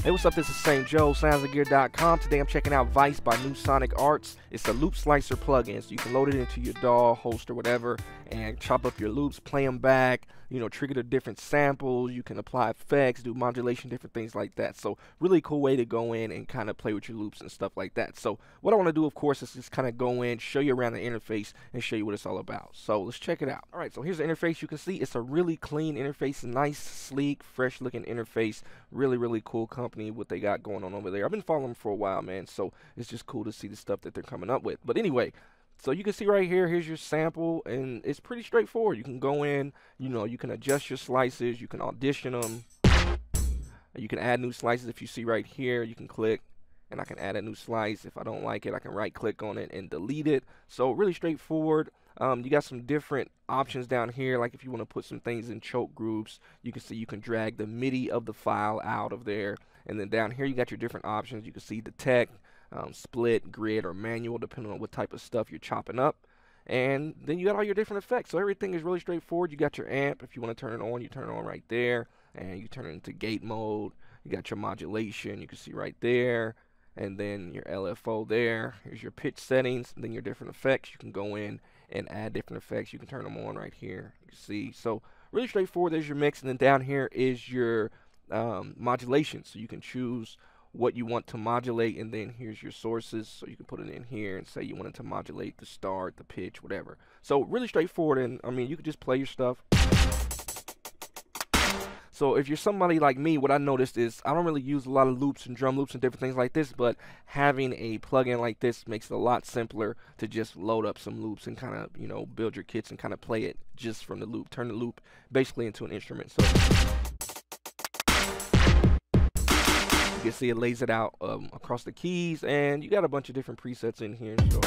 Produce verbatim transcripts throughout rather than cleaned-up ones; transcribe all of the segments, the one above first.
Hey, what's up? This is Saint Joe, sounds of gear dot com. Today I'm checking out Vice by Nusonic Arts. It's a loop slicer plugin, so you can load it into your D A W, host, or whatever, and chop up your loops, play them back, you know, trigger the different samples. You can apply effects, do modulation, different things like that. So really cool way to go in and kind of play with your loops and stuff like that. So what I want to do, of course, is just kind of go in, show you around the interface, and show you what it's all about. So let's check it out. All right, so here's the interface. You can see it's a really clean interface, nice, sleek, fresh looking interface. Really, really cool company, what they got going on over there. I've been following them for a while, man, so it's just cool to see the stuff that they're coming up with. But anyway, so you can see right here, here's your sample, and it's pretty straightforward. You can go in, you know, you can adjust your slices, you can audition them, you can add new slices. If you see right here, you can click, and I can add a new slice. If I don't like it, I can right click on it and delete it. So really straightforward. Um, you got some different options down here, like if you want to put some things in choke groups, you can see you can drag the MIDI of the file out of there. And then down here you got your different options. You can see detect, um, split, grid, or manual, depending on what type of stuff you're chopping up. And then you got all your different effects. So everything is really straightforward. You got your amp. If you want to turn it on, you turn it on right there. And you turn it into gate mode. You got your modulation. You can see right there. And then your L F O there. Here's your pitch settings. And then your different effects. You can go in and add different effects. You can turn them on right here. You can see. So really straightforward. There's your mix. And then down here is your um, modulation. So you can choose what you want to modulate. And then here's your sources. So you can put it in here and say you wanted to modulate the start, the pitch, whatever. So really straightforward. And I mean, you can just play your stuff. So if you're somebody like me, what I noticed is I don't really use a lot of loops and drum loops and different things like this, but having a plugin like this makes it a lot simpler to just load up some loops and kind of, you know, build your kits and kind of play it just from the loop, turn the loop basically into an instrument. So you can see it lays it out um, across the keys, and you got a bunch of different presets in here. So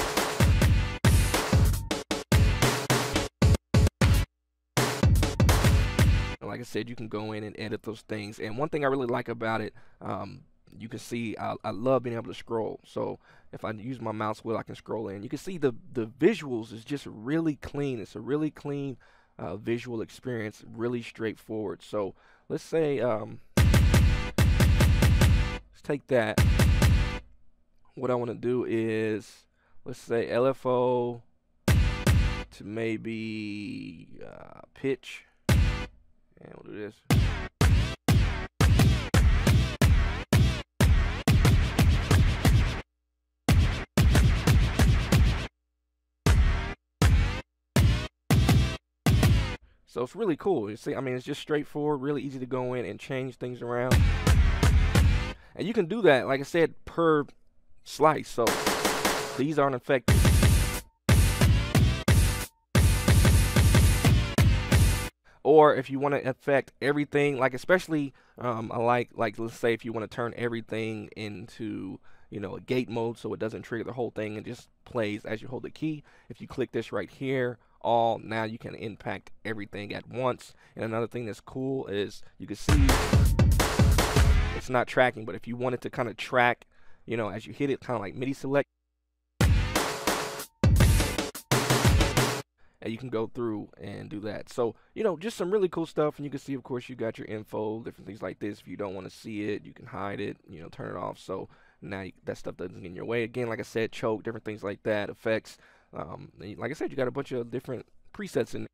like I said, you can go in and edit those things. And one thing I really like about it, um, you can see I, I love being able to scroll. So if I use my mouse wheel, I can scroll in. You can see the the visuals is just really clean. It's a really clean uh, visual experience, really straightforward. So let's say um, let's take that. What I want to do is, let's say L F O to maybe uh, pitch. And we'll do this. So it's really cool. You see, I mean, it's just straightforward, really easy to go in and change things around. And you can do that, like I said, per slice. So these aren't affected. Or if you want to affect everything, like especially, um, I like, like let's say if you want to turn everything into, you know, a gate mode so it doesn't trigger the whole thing and just plays as you hold the key. If you click this right here, all, now you can impact everything at once. And another thing that's cool is you can see it's not tracking, but if you wanted to kind of track, you know, as you hit it, kind of like MIDI select. And you can go through and do that. So, you know, just some really cool stuff. And you can see, of course, you got your info, different things like this. If you don't want to see it, you can hide it, you know, turn it off. So now you, that stuff doesn't get in your way. Again, like I said, choke, different things like that, effects. Um, like I said, you got a bunch of different presets in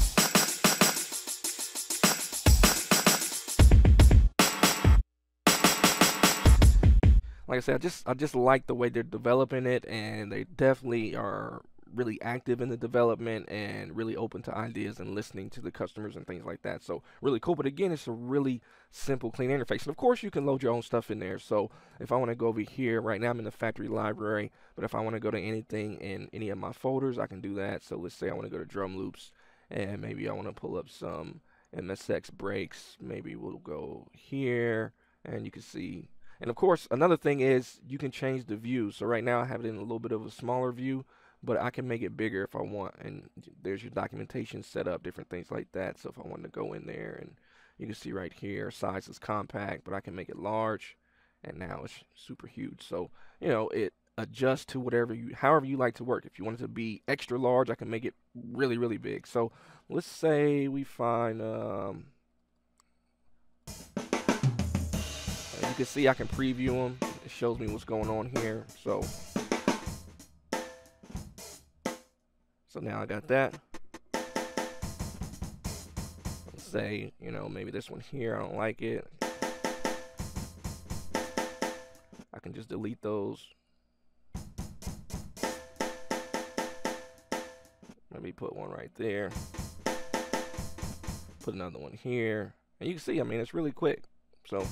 there. Like I said, I just, I just like the way they're developing it, and they definitely are really active in the development and really open to ideas and listening to the customers and things like that. So really cool. But again, it's a really simple, clean interface. And of course, you can load your own stuff in there. So if I want to go over here, right now I'm in the factory library, but if I want to go to anything in any of my folders, I can do that. So let's say I want to go to drum loops, and maybe I want to pull up some M S X breaks. Maybe we'll go here, and you can see. And of course, another thing is you can change the view. So right now I have it in a little bit of a smaller view, but I can make it bigger if I want. And there's your documentation set up, different things like that. So if I wanted to go in there, and you can see right here, size is compact, but I can make it large, and now it's super huge. So, you know, it adjusts to whatever you, however you like to work. If you want it to be extra large, I can make it really, really big. So let's say we find, um, As you can see, I can preview them. It shows me what's going on here. So, so now I got that. Let's say, you know, maybe this one here, I don't like it. I can just delete those. Maybe put one right there. Put another one here. And you can see, I mean, it's really quick. So,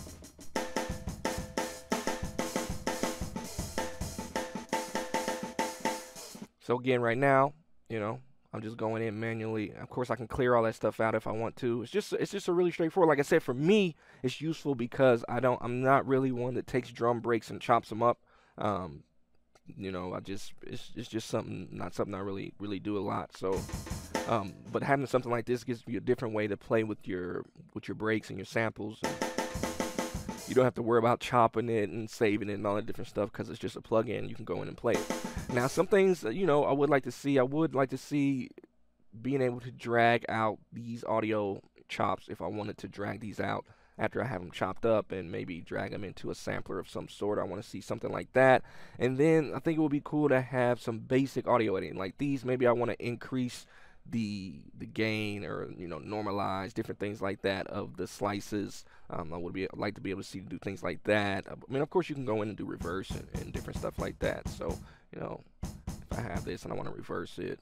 so again, right now, you know, I'm just going in manually. Of course, I can clear all that stuff out if I want to. It's just, it's just a really straightforward. Like I said, for me, it's useful because I don't, I'm not really one that takes drum breaks and chops them up. Um, you know, I just, it's, it's just something, not something I really, really do a lot. So, um, but having something like this gives you a different way to play with your, with your breaks and your samples. And you don't have to worry about chopping it and saving it and all that different stuff because it's just a plug-in. You can go in and play it. Now, some things, you know, I would like to see, I would like to see being able to drag out these audio chops if I wanted to drag these out after I have them chopped up and maybe drag them into a sampler of some sort. I want to see something like that. And then I think it would be cool to have some basic audio editing like these. Maybe I want to increase the the gain or, you know, normalize different things like that of the slices. um, I would be like to be able to see do things like that. I mean, of course you can go in and do reverse and, and different stuff like that. So, you know, if I have this and I want to reverse it,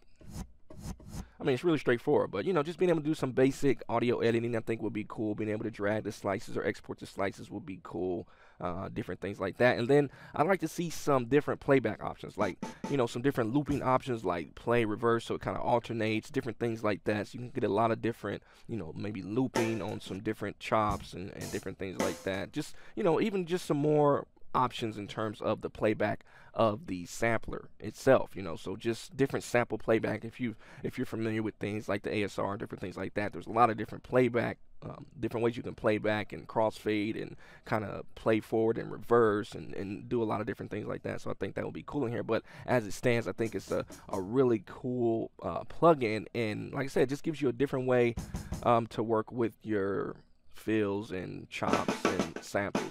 I mean, it's really straightforward, but, you know, just being able to do some basic audio editing I think would be cool. Being able to drag the slices or export the slices would be cool. Uh, different things like that. And then I'd like to see some different playback options, like, you know, some different looping options like play, reverse, so it kind of alternates, different things like that. So you can get a lot of different, you know, maybe looping on some different chops and, and different things like that. Just, you know, even just some more options in terms of the playback of the sampler itself, you know, so just different sample playback. If you if you're familiar with things like the A S R and different things like that, there's a lot of different playback, um, different ways you can play back and crossfade and kind of play forward and reverse and, and do a lot of different things like that. So I think that would be cool in here. But as it stands, I think it's a, a really cool uh, plugin, and like I said, it just gives you a different way um, to work with your fills and chops and samples.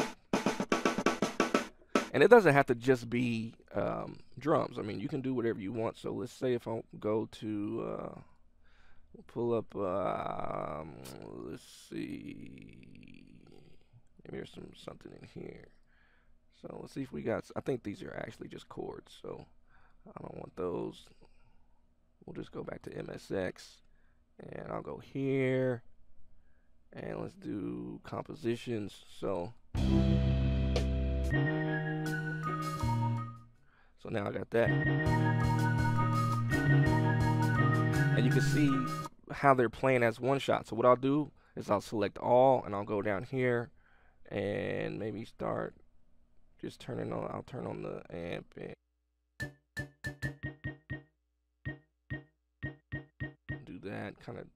And it doesn't have to just be um, drums. I mean, you can do whatever you want. So let's say if I go to, uh, we'll pull up, uh, um, let's see, maybe there's some something in here. So let's see if we got, I think these are actually just chords. So I don't want those. We'll just go back to M S X and I'll go here and let's do compositions. So. So now I got that. And you can see how they're playing as one shot. So what I'll do is I'll select all and I'll go down here and maybe start just turning on, I'll turn on the amp and do that kind of.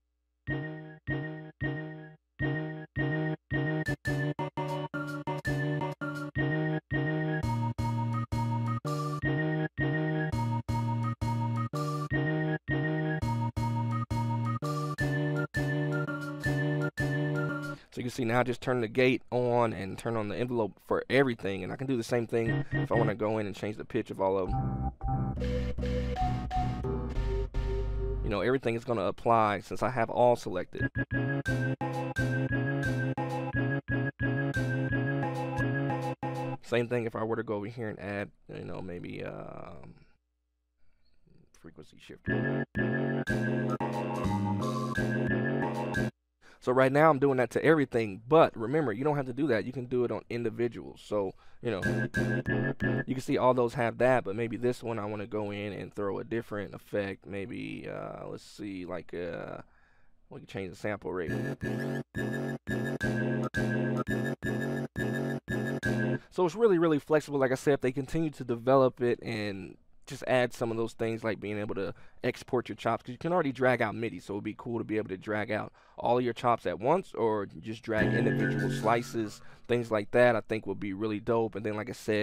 So you can see now I just turn the gate on and turn on the envelope for everything, and I can do the same thing if I want to go in and change the pitch of all of them. You know, everything is going to apply since I have all selected. Same thing if I were to go over here and add, you know, maybe um, frequency shifter. So right now I'm doing that to everything, but remember, you don't have to do that. You can do it on individuals. So, you know, you can see all those have that, but maybe this one I want to go in and throw a different effect. Maybe, uh, let's see, like, uh, we can change the sample rate. So it's really, really flexible. Like I said, if they continue to develop it and just add some of those things like being able to export your chops, because you can already drag out MIDI, so it would be cool to be able to drag out all of your chops at once or just drag individual slices, things like that I think would be really dope. And then like I said,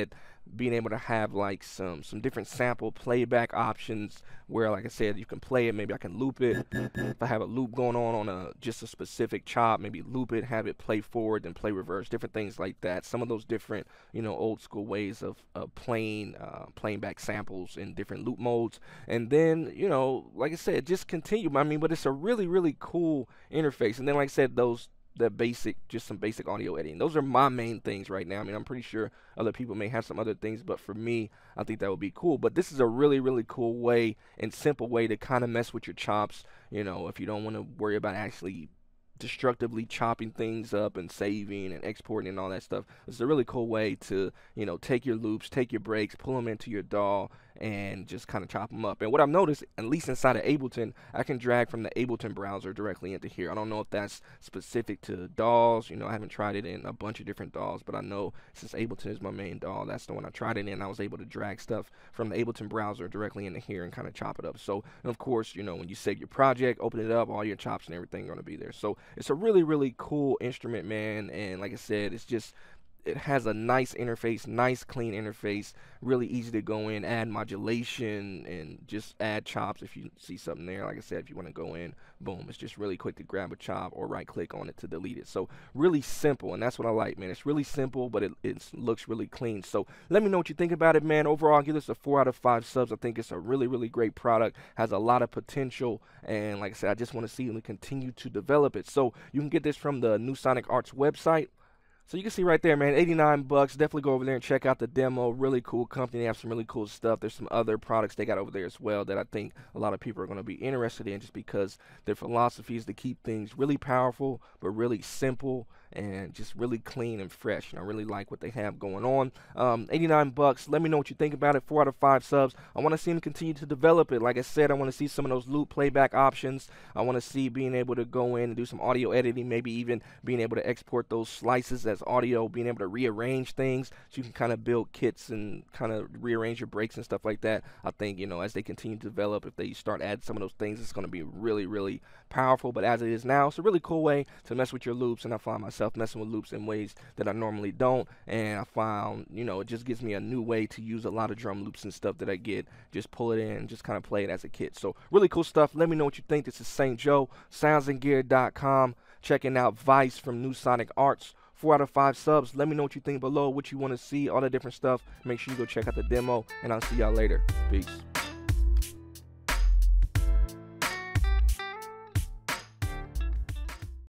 being able to have like some some different sample playback options where, like I said, you can play it. Maybe I can loop it. If I have a loop going on on a just a specific chop, maybe loop it, have it play forward, then play reverse, different things like that. Some of those different, you know, old school ways of, of playing uh, playing back samples in different loop modes. And then, you know, like I said, just continue. I mean, but it's a really really cool interface. And then, like I said, those the basic, just some basic audio editing. Those are my main things right now. I mean, I'm pretty sure other people may have some other things, but for me, I think that would be cool. But this is a really, really cool way and simple way to kind of mess with your chops. You know, if you don't want to worry about actually destructively chopping things up and saving and exporting and all that stuff. It's a really cool way to, you know, take your loops, take your breaks, pull them into your D A W, and just kind of chop them up. And what I've noticed, at least inside of Ableton, I can drag from the Ableton browser directly into here. I don't know if that's specific to D A Ws. You know, I haven't tried it in a bunch of different D A Ws, but I know since Ableton is my main D A W, that's the one I tried it in. I was able to drag stuff from the Ableton browser directly into here and kind of chop it up. So, and of course, you know, when you save your project, open it up, all your chops and everything are going to be there. So it's a really, really cool instrument, man. And like I said, it's just, it has a nice interface, nice clean interface, really easy to go in, add modulation, and just add chops if you see something there. Like I said, if you want to go in, boom, it's just really quick to grab a chop or right click on it to delete it. So really simple, and that's what I like, man. It's really simple, but it, it looks really clean. So let me know what you think about it, man. Overall, I'll give this a four out of five subs. I think it's a really, really great product, has a lot of potential, and like I said, I just want to see them continue to develop it. So you can get this from the New Sonic Arts website. So you can see right there, man, eighty-nine bucks. Definitely go over there and check out the demo. Really cool company. They have some really cool stuff. There's some other products they got over there as well that I think a lot of people are going to be interested in, just because their philosophy is to keep things really powerful but really simple and just really clean and fresh. And I really like what they have going on. Um, eighty-nine bucks. Let me know what you think about it. four out of five subs. I want to see them continue to develop it. Like I said, I want to see some of those loop playback options. I want to see being able to go in and do some audio editing, maybe even being able to export those slices as audio, being able to rearrange things so you can kind of build kits and kind of rearrange your breaks and stuff like that. I think, you know, as they continue to develop, if they start adding some of those things, it's going to be really, really powerful. But as it is now, it's a really cool way to mess with your loops, and I find myself messing with loops in ways that I normally don't, and I found, you know, it just gives me a new way to use a lot of drum loops and stuff that I get, just pull it in, just kind of play it as a kit. So really cool stuff. Let me know what you think. This is Saint Joe, sounds and gear dot com, checking out Vice from New Sonic Arts. Four out of five subs. Let me know what you think below, what you want to see, all that different stuff. Make sure you go check out the demo, and I'll see y'all later. Peace.